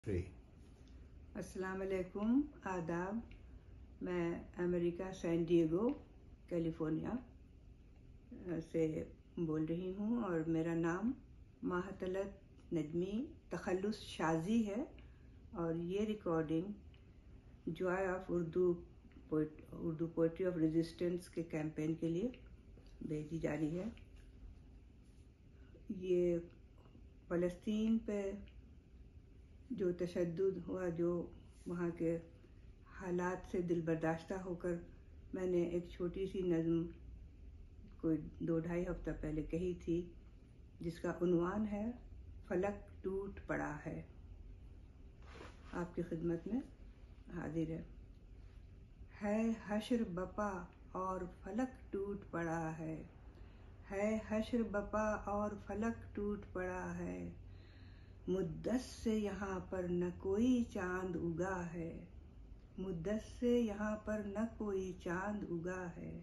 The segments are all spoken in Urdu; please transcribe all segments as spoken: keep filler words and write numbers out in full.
السلام علیکم، آداب۔ میں امریکہ سین ڈیگو کیلیفورنیا سے بول رہی ہوں اور میرا نام ماہطلعت نجمی تخلص شازی ہے، اور یہ recording joy of Urdu Urdu poetry of resistance کے کیمپین کے لیے بھیجی جا رہی ہے۔ یہ فلسطین پہ جو تشدد ہوا، جو وہاں کے حالات سے دل برداشتہ ہو کر میں نے ایک چھوٹی سی نظم کوئی دو ڈھائی ہفتہ پہلے کہی تھی، جس کا عنوان ہے فلک ٹوٹ پڑا ہے، آپ کی خدمت میں حاضر ہے۔ ہے حشر بپا اور فلک ٹوٹ پڑا ہے، ہے حشر بپا اور فلک ٹوٹ پڑا ہے، مدت سے یہاں پر نہ کوئی چاند اگا ہے، مدت سے یہاں پر نہ کوئی چاند اگا ہے،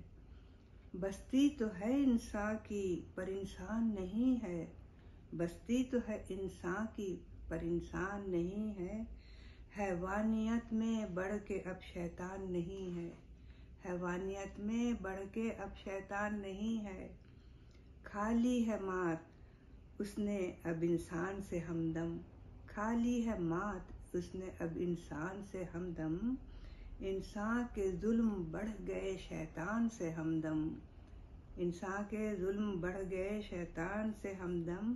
بستی تو ہے انسان کی پر انسان نہیں ہے، بستی تو ہے انسان کی پر انسان نہیں ہے، حیوانیت میں بڑھ کے اب شیطان نہیں ہے، حیوانیت میں بڑھ کے اب شیطان نہیں ہے، کھا لی ہے مات اس نے اب انسان سے ہمدم، کھا لی ہے مات اس نے اب انسان سے ہمدم، انسان کے ظلم بڑھ گئے شیطان سے ہمدم، انسان کے ظلم بڑھ گئے شیطان سے ہمدم،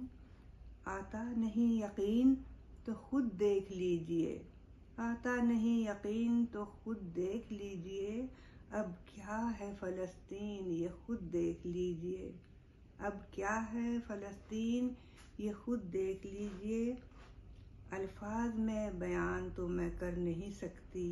آتا نہیں یقین تو خود دیکھ لیجئے، آتا نہیں یقین تو خود دیکھ لیجئے، اب کیا ہے فلسطین یہ خود دیکھ لیجئے، اب کیا ہے فلسطین یہ خود دیکھ لیجئے، الفاظ میں بیان تو میں کر نہیں سکتی،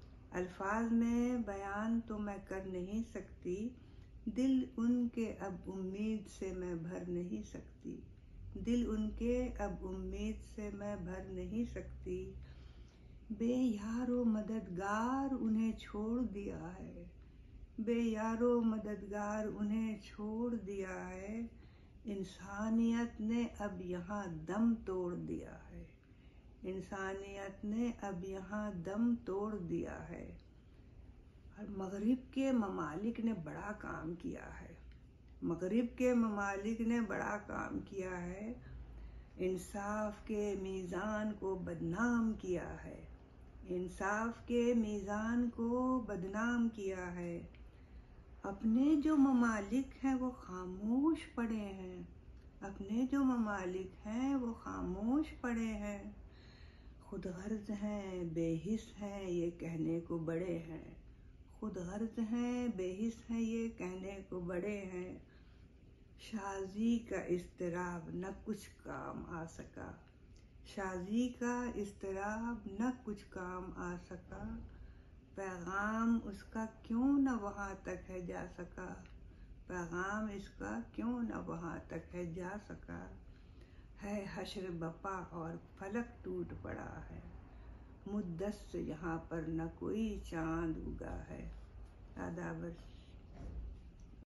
الفاظ میں بیان تو میں کر نہیں سکتی، دل ان کے اب امید سے میں بھر نہیں سکتی، دل ان کے اب امید سے میں بھر نہیں سکتی، بے یار و مددگار انہیں چھوڑ دیا ہے، بے یار و مددگار انہیں چھوڑ دیا ہے، انسانیت نے اب یہاں دم توڑ دیا ہے، انسانیت نے اب یہاں دم توڑ دیا ہے، اور مغرب کے ممالک نے بڑا کام کیا ہے، مغرب کے ممالک نے بڑا کام کیا ہے، انصاف کے میزان کو بدنام کیا ہے، انصاف کے میزان کو بدنام کیا ہے، اپنے جو ممالک ہیں وہ خاموش پڑے ہیں، اپنے جو ممالک ہیں وہ خاموش پڑے ہیں، خود غرض ہیں بے حس ہیں یہ کہنے کو بڑے ہیں، خود غرض ہیں بے حس ہیں یہ کہنے کو بڑے ہیں، شازی کا اضطراب نہ کچھ کام آ سکا، شازی کا اضطراب نہ کچھ کام آ سکا، پیغام اس کا کیوں نہ وہاں تک ہے جا سکا، پیغام اس کا کیوں نہ وہاں تک ہے جا سکا، ہے حشر بپا اور فلک ٹوٹ پڑا ہے، مدت سے یہاں پر نہ کوئی چاند اگا ہے۔ آداب۔